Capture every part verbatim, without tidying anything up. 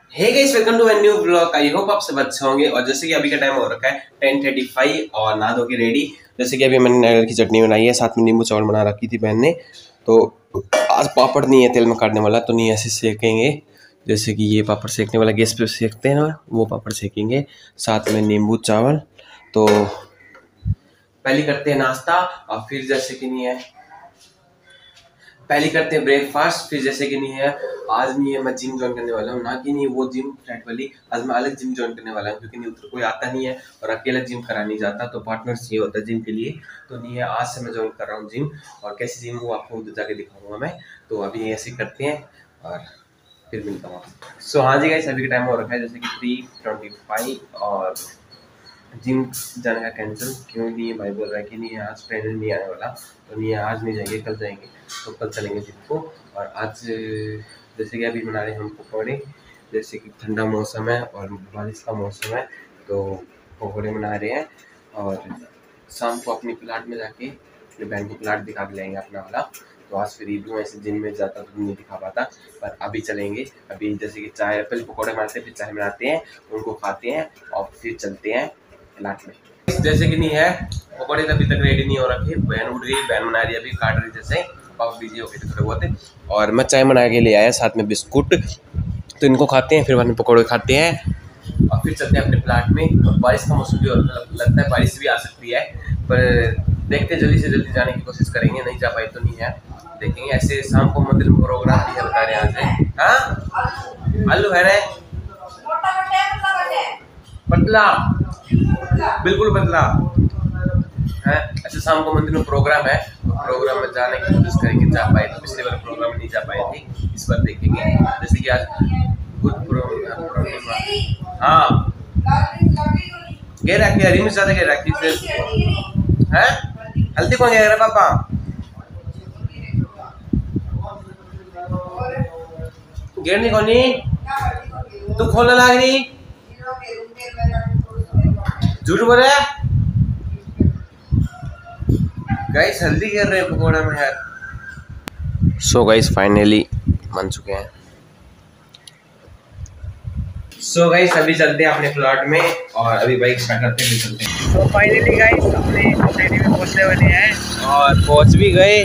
Hey guys, welcome to my new blog. I hope आप सब अच्छे होंगे। और जैसे कि अभी का टाइम हो रखा है टेन थर्टी फाइव और नहा धो के रेडी। जैसे कि अभी मैंने नारियल की चटनी बनाई है, साथ में नींबू चावल बना रखी थी बहन ने। तो आज पापड़ नहीं है तेल में काटने वाला, तो नहीं ऐसे सेकेंगे। जैसे कि ये पापड़ सेकने वाला गैस पे सेकते हैं ना, वो पापड़ सेकेंगे, साथ में नींबू चावल। तो पहले करते हैं नाश्ता और फिर जैसे कि नहीं है पहले करते हैं ब्रेकफास्ट, फिर जैसे कि नहीं है आज नहीं है मैं जिम ज्वाइन करने वाला हूँ, ना कि नहीं वो जिम फ्लैट वाली। आज मैं अलग जिम ज्वाइन करने वाला हूँ, क्योंकि नहीं उधर कोई आता नहीं है और अकेला जिम करा नहीं जाता, तो पार्टनर चाहिए होता है जिम के लिए। तो नहीं है आज से मैं ज्वाइन कर रहा हूँ जिम, और कैसी जिम वो आपको उधर जाके दिखाऊंगा मैं। तो अभी ऐसे करते हैं और फिर मिलता हूँ। सो हाँ जी गाइस, अभी का टाइम हो रखा है जैसे कि थ्री ट्वेंटी फाइव और जिम जाने का कैंसिल क्यों नहीं है। भाई बोल रहा है कि नहीं आज ट्रेनर नहीं आने वाला, तो नहीं है आज नहीं जाएंगे, कल जाएंगे। तो कल चलेंगे जिम को। और आज जैसे कि अभी बना रहे हैं हम पकौड़े, जैसे कि ठंडा मौसम है और बारिश का मौसम है, तो पकौड़े बना रहे हैं। और शाम को अपनी प्लाट में जाके अपने बहन को प्लाट दिखा के लाएंगे अपना वाला। तो आज फिर ईद ऐसे जिम में जाता तो नहीं दिखा पाता, पर अभी चलेंगे। अभी जैसे कि चाय पहले पकौड़े बनाते हैं, फिर चाय बनाते हैं, उनको खाते हैं और फिर चलते हैं प्लाट में। जैसे कि नहीं है पकौड़े अभी तक रेडी नहीं हो रखे, बहन उठ गई, बहन बना रही है अभी, काट रही जैसे पापा बिजी हो गए थे थोड़े बहुत। और मैं चाय बना के ले आया साथ में बिस्कुट, तो इनको खाते हैं, फिर बाद में पकौड़े खाते हैं और फिर चलते हैं अपने प्लाट में। और बारिश का मौसम भी लगता है बारिश भी आ सकती है, पर देखते हैं जल्दी से जल्दी जाने की कोशिश करेंगे। नहीं जा पाए तो नहीं है, देखेंगे। ऐसे शाम को मंदिर में प्रोग्राम भी है बता रहे हैं यहाँ से। हाँ आलू है रे पतला, बिल्कुल पतला है। अच्छा शाम को मंदिर में प्रोग्राम है, तो प्रोग्राम में जाने की कोशिश करेंगे, जा पाए तो। पिछले बार प्रोग्राम में नहीं जा पाए थे, इस बार देखेंगे। जैसे कि आज गुड प्रोग्राम। हाँ गैर रखी हरी मिर्च ज्यादा गैर रखी है, हल्दी कौन गया पापा? गेर नहीं कोनी तू खोलने लग रही, झूठ बोल रहा है। गाइस हल्दी कर रहे हैं पकौड़ा में यार। सो गाइस फाइनली बन चुके हैं। सो गाइस अभी चलते हैं अपने प्लॉट में और अभी बाइक स्टार्ट करते हैं, चलते हैं। तो फाइनली गाइस अपने सोसाइटी में पहुंचने वाले हैं और पहुंच भी गए।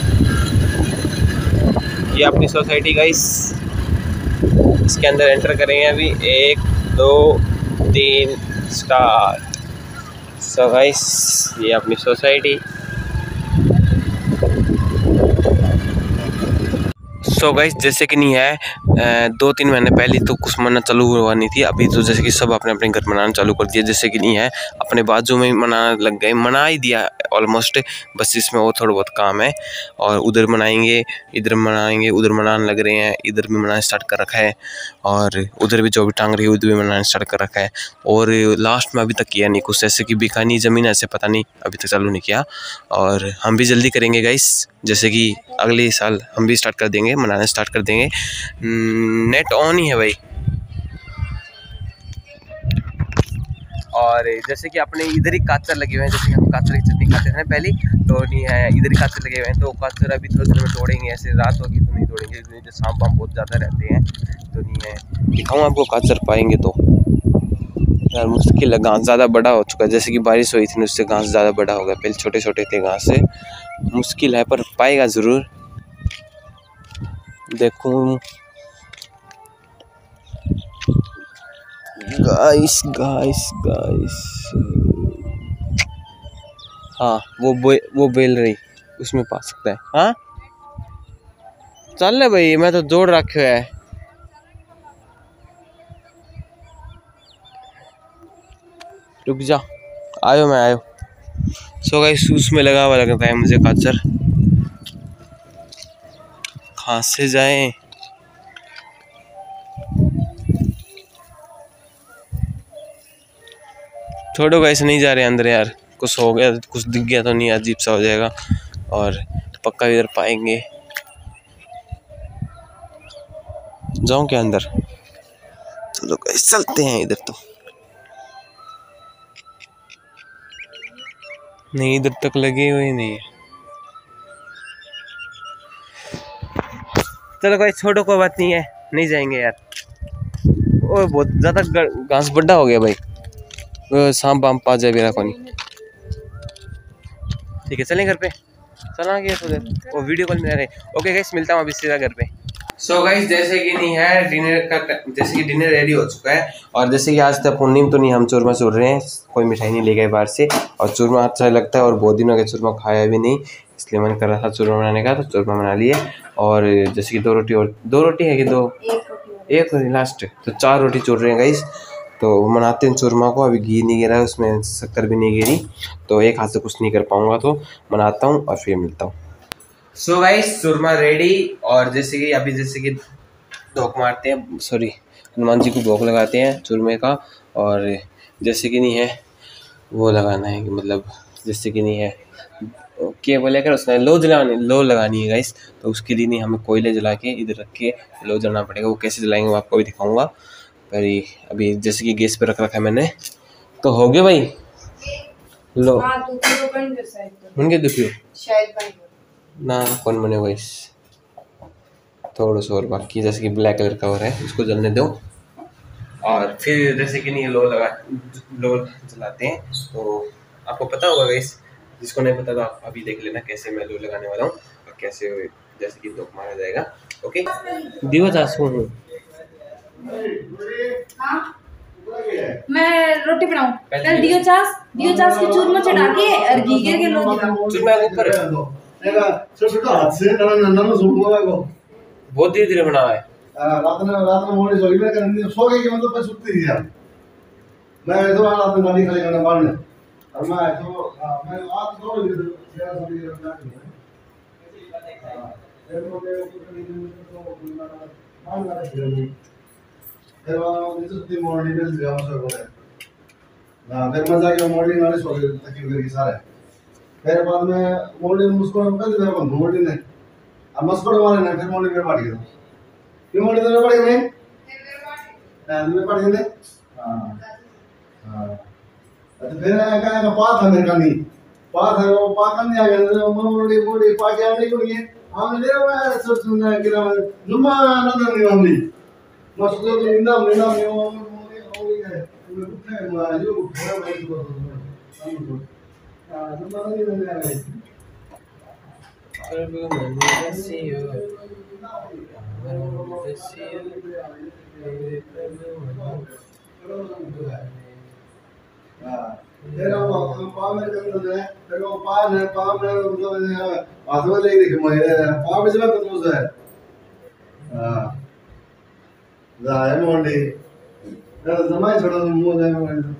ये अपनी सोसाइटी गाइस, इसके अंदर एंटर करेंगे अभी। एक दो तीन स्टार्ट। सो गाइस ये अपनी सोसाइटी। सो गाइस जैसे कि नहीं है दो तीन महीने पहले तो कुछ मनाना चालू हुआ नहीं थी, अभी तो जैसे कि सब अपने अपने घर मनाना चालू कर दिया। जैसे कि नहीं है अपने बाजू में मनाना लग गए, मना ही दिया ऑलमोस्ट, बस इसमें वो थोड़ा बहुत काम है। और उधर मनाएंगे, इधर मनाएंगे, उधर मनाने लग रहे हैं, इधर भी मनाना स्टार्ट कर रखा है। और उधर भी जो भी टांग रही है उधर भी मनाना स्टार्ट कर रखा है। और लास्ट में अभी तक किया नहीं कुछ, ऐसे कि बिकानी ज़मीन ऐसे पता नहीं अभी तक चालू नहीं किया। और हम भी जल्दी करेंगे गाइस, जैसे कि अगले साल हम भी स्टार्ट कर देंगे, मनाना स्टार्ट कर देंगे। नेट ऑन ही है भाई। और जैसे कि अपने इधर ही काचर लगे हुए हैं, जैसे कि हम काचर की चटनी खाते थे ना पहले, तो नहीं है इधर ही काचर लगे हुए हैं। तो काचर अभी थोड़ी देर में तोड़ेंगे, ऐसे रात होगी तो नहीं तोड़ेंगे, क्योंकि सांप वाम बहुत ज़्यादा रहते हैं। तो नहीं है दिखाऊँ आपको, काचर पाएंगे तो यार मुश्किल है, घास ज़्यादा बड़ा हो चुका है। जैसे कि बारिश हुई थी उससे घास ज़्यादा बड़ा हो गया, पहले छोटे छोटे थे घास से, मुश्किल है पर पाएगा ज़रूर। देखूं गाइस गाइस गाइस, हाँ वो बे, वो बेल रही उसमें पा सकता है। हाँ चल ले भाई, मैं तो जोड़ रखे है। रुक जा, आयो मैं आयो। सो गाइस उसमें लगा हुआ लगता है मुझे काचर, कहाँ से जाए। छोड़ो गाइस नहीं जा रहे अंदर यार, कुछ हो गया, कुछ दिख गया तो नहीं अजीब सा हो जाएगा। और पक्का इधर पाएंगे, जाऊं क्या अंदर? चलो गाइस चलते हैं इधर। तो नहीं इधर तक लगे हुए नहीं है। चलो गाइस छोड़ो, कोई बात नहीं है, नहीं जाएंगे यार। ओ बहुत ज़्यादा घास बड्डा हो गया भाई, सांप बाम पा जाए मेरा कोनी। ठीक है चलें घर पे, चला गया तो वो वीडियो कॉल में आ रहे। ओके गाइस मिलता हूँ अभी सीधा घर पे। सो so गाइस जैसे कि नहीं है डिनर का, जैसे कि डिनर रेडी हो चुका है और जैसे कि आज तक पूर्णिम तो नहीं हम चूरमा चूर रहे हैं, कोई मिठाई नहीं ले गए बाहर से और चूरमा अच्छा लगता है और बहुत दिनों के चूरमा खाया भी नहीं, इसलिए मन कर रहा था चूरमा बनाने का, तो चूरमा बना लिए। और जैसे कि दो रोटी और दो रोटी है कि दो एक रोटी लास्ट, तो चार रोटी चूर रहे हैं गाइस। तो बनाते हैं चूरमा को, अभी घी नहीं गिरा है उसमें, शक्कर भी नहीं गिरी, तो एक हाथ से कुछ नहीं कर पाऊँगा, तो बनाता हूँ और फिर मिलता हूँ। सो so गाइस चूरमा रेडी और जैसे कि अभी जैसे कि धोख मारते हैं, सॉरी हनुमान जी को भोग लगाते हैं चूरमे का। और जैसे कि नहीं है वो लगाना है कि मतलब जैसे कि नहीं है क्या बोले कर उसने लो जलानी लो लगानी है गाइस, तो उसके लिए नहीं हमें कोयले जला के इधर रख के लो जलाना पड़ेगा। वो कैसे जलाएंगे वो आपको भी दिखाऊंगा, पर अभी जैसे कि गैस पे रख रखा है मैंने। तो हो गया भाई लो उनके दुखियो ना कौन बने गाइस, थोड़ा सा और बाकी जैसे कि ब्लैक कलर का हो रहा है, उसको जलने दो और फिर जैसे कि नहीं लो लगा लो जलाते हैं। तो आपको पता होगा गाइस, जिसको नहीं पता तो आप अभी देख लेना कैसे मैं लो लगाने वाला हूँ और कैसे जैसे कि धोख मारा जाएगा। ओके दिवस आसू हूँ मैं रोटी बनाऊं कल दियो चास दियो चास के चूरमा चढ़ा के और घी गिर के लो जला चूरमा ऊपर छोटा हाथ से नन्ना नन्ना सुबह को बहुत धीरे धीरे बना है। रात में रात में मोड़ी सोई में करनी सो गई कि मतलब पे सुत्ती थी यार, मैं तो रात में गाड़ी खाली करना बाहर में और मैं तो मैं आज दो बजे तेरा सभी रखना है फिर मुझे तो मान लगा फिर वो सुत्ती मोड़ी में जाम सो गए ना, फिर मजा के मोड़ी नाले सो गए तकिए करके सारे। फिर बाद में मोड़ी मुझको कर दिया बंद मोड़ी ने अब मस्को वाले ने फिर मोड़ी में बांट गया ये मोड़ी तो पड़ गए हां में पड़ गए हां हां अच्छा फिर का का पाथ है मेरे का नहीं पाथ है वो पा कर नहीं आ गया मोड़ी मोड़ी पा के आने को नहीं हम ले वो सब सुनना कि ना जुम्मा नंद नहीं हमनी मस्को तो इंदा मेना में वो मोड़ी हो गई है वो उठे मां जो उठे भाई को हम तो हां जुम्मा नहीं नहीं आ गई तेरा पाव में कर दे तेरा पाव है पाव में मतलब आधो ले देख मैं पाव में सब तो है हां जाए मोंडी तेरा समय छोड़ मुंह जाए मोंडी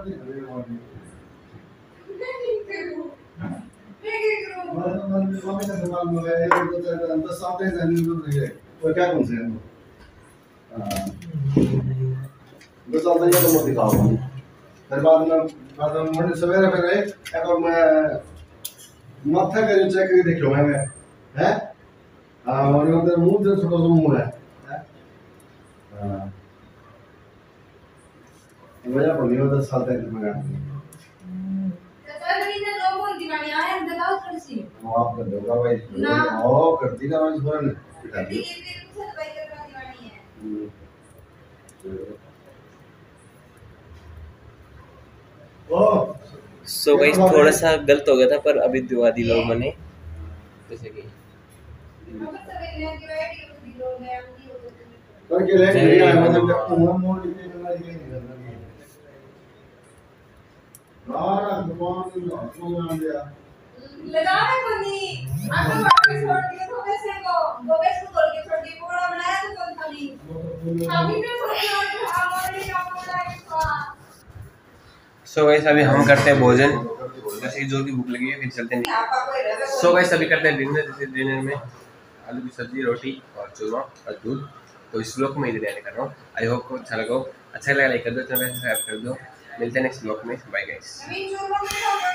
मम्मी का सवाल में है तो अंदर सामने जाने को है तो क्या कौन से हैं हां बस आता है तो मत दिखाओ फिर बाद में बाद में मुझे सवेरे फिर एक और मैं माथा का जो चेक करके देखो मैं है हां और उधर मुंह से छोटा सा मुंह है हां वजह पर नहीं होता साल तक में माफ कर दोगा भाई ना ओ करती ना मैं थोड़ा नहीं ओ सो गाइस थोड़ा सा गलत हो गया था पर अभी दिवा दी लोग मैंने जैसे कि करके ले लिया मतलब तक मोड़ के करना नहीं करना नहीं बाहर दुकान में आपको ना दिया लगाने को नहीं आपको वापस छोड़ दिया तो वैसे को वो वैसे को के छोड़ दिया पकोड़ा बनाया तो कौन था नहीं अभी भी सोच हमारे आपको बनाया। सो गाइस अभी हम करते हैं भोजन, जैसे कि जो भी भूख लगी है फिर चलते हैं। सो गाइस अभी करते हैं डिनर, जैसे डिनर में आलू की सब्जी रोटी और चूरमा और दूध। तो इस ब्लॉग में इधर कर रहा हूँ, आई होप को अच्छा लगा, अच्छा लगा लाइक कर दो, चैनल सब्सक्राइब कर दो। मिलते हैं नेक्स्ट ब्लॉग में, बाय गाइस।